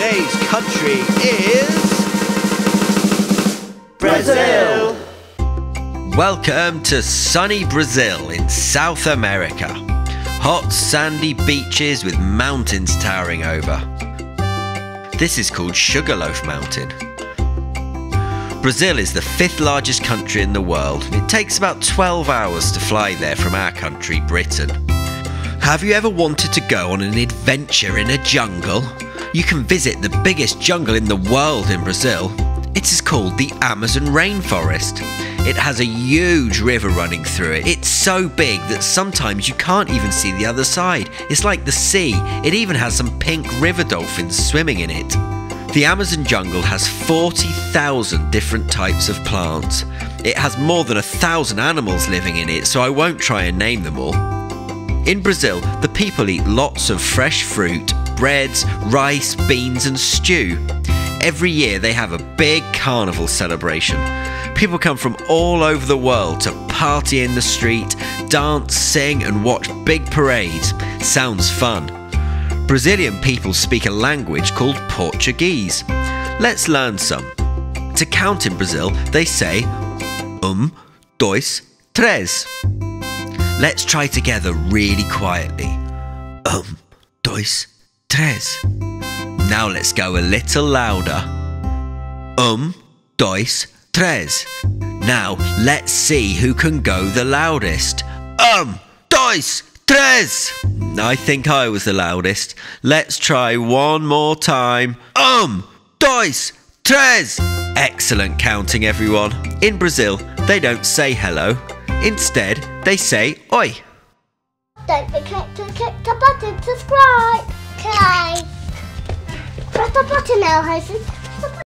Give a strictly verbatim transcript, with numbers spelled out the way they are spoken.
Today's country is Brazil. Welcome to sunny Brazil in South America. Hot sandy beaches with mountains towering over. This is called Sugarloaf Mountain. Brazil is the fifth largest country in the world. It takes about twelve hours to fly there from our country, Britain. Have you ever wanted to go on an adventure in a jungle? You can visit the biggest jungle in the world in Brazil. It is called the Amazon rainforest. It has a huge river running through it. It's so big that sometimes you can't even see the other side. It's like the sea. It even has some pink river dolphins swimming in it. The Amazon jungle has forty thousand different types of plants. It has more than a thousand animals living in it, so I won't try and name them all. In Brazil, the people eat lots of fresh fruit, breads, rice, beans and stew. Every year they have a big carnival celebration. People come from all over the world to party in the street, dance, sing and watch big parades. Sounds fun. Brazilian people speak a language called Portuguese. Let's learn some. To count in Brazil, they say um, dois, três. Let's try together really quietly. Um, dois, três. Now let's go a little louder. Um, dois, três. Now let's see who can go the loudest. Um, dois, três. I think I was the loudest. Let's try one more time. Um, dois, três. Excellent counting, everyone. In Brazil, they don't say hello. Instead, they say oi. Don't forget to click the button to subscribe. Okay. Press the button now, Husband.